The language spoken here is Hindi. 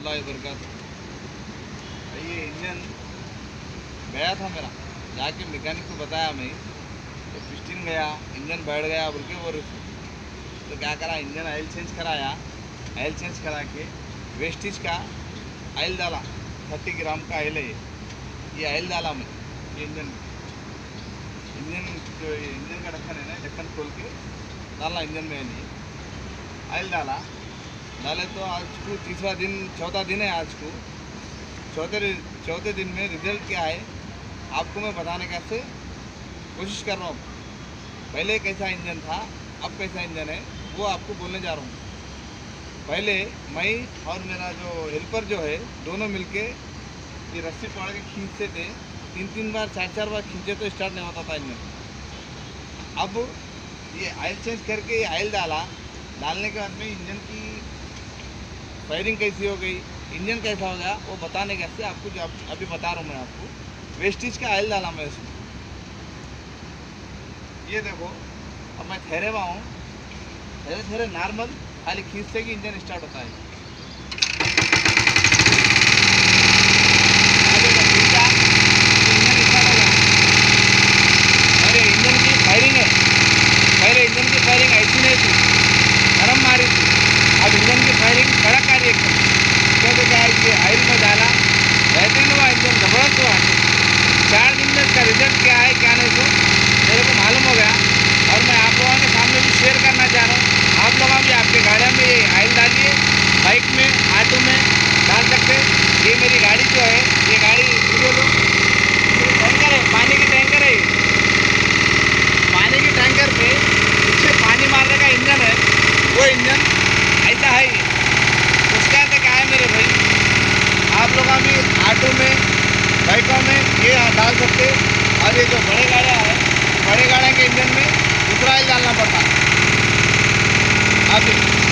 वरहमतुल्लाहि वबरकातुहू। ये इंजन गया था मेरा, जाके मैकेनिक को बताया मैं, तो पिस्टन गया, इंजन बैठ गया बोल के वो, तो क्या करा, इंजन ऑयल चेंज कराया। ऑयल चेंज करा के वेस्टेज का ऑयल डाला, 30 ग्राम का ऑयल है ये ऑयल डाला मैं ये इंजन जो इंजन का ढक्कन है ना, ढक्कन खोल के डाला इंजन में ऑयल डाले तो आज को तीसरा दिन, चौथा दिन है आज को। चौथे दिन में रिजल्ट क्या है आपको मैं बताने का से कोशिश कर रहा हूँ। पहले कैसा इंजन था, अब कैसा इंजन है, वो आपको बोलने जा रहा हूँ। पहले मैं और मेरा जो हेल्पर जो है, दोनों मिलके ये रस्सी पकड़ के खींचते थे, 3 बार 4 बार खींचे तो स्टार्ट नहीं होता था इंजन। अब ये ऑयल चेंज करके ऑयल डालने के बाद में इंजन की फायरिंग कैसी हो गई, इंजन कैसा हो गया, वो बताने कैसे आपको जो अभी बता रहा हूँ मैं आपको। वेस्टेज का ऑयल डाला मैं इसमें, ये देखो। अब मैं ठहरे हुआ हूँ, धीरे नॉर्मल खाली खींचते कि इंजन स्टार्ट होता है। इंजन स्टार्ट हो गया और ये इंजन की फायरिंग है। पहले इंजन की फायरिंग ऐसी नहीं थी, नरम मारी थी। अब इंजन की फायरिंग कड़क आ रही है एकदम। क्योंकि क्या है कि ऑयल में डाला, बेहतरीन हुआ इंजन, ज़बरदस्त हुआ। 4 दिन में इसका रिजल्ट क्या है क्या नहीं, तो मेरे को मालूम हो गया और मैं आप लोगों के सामने भी शेयर करना चाह रहा हूँ। आप लोग भी आपके गाड़ियों में ये ऑयल डालिए, बाइक में, ऑटो में डाल सकते। ये मेरी गाड़ी जो है, ये गाड़ी वीडियो लो, टैंकर है, पानी की टैंकर है। पानी की टैंकर पे पीछे पानी मारने का इंजन है, वो इंजन ऐसा है। उसका तो क्या है मेरे भाई, आप लोग भी ऑटो में, बाइकों में ये डाल सकते। और ये जो बड़े गाड़ियाँ हैं, बड़े गाड़ियों के इंजन में दूसरा ऑयल डालना पड़ता है। आप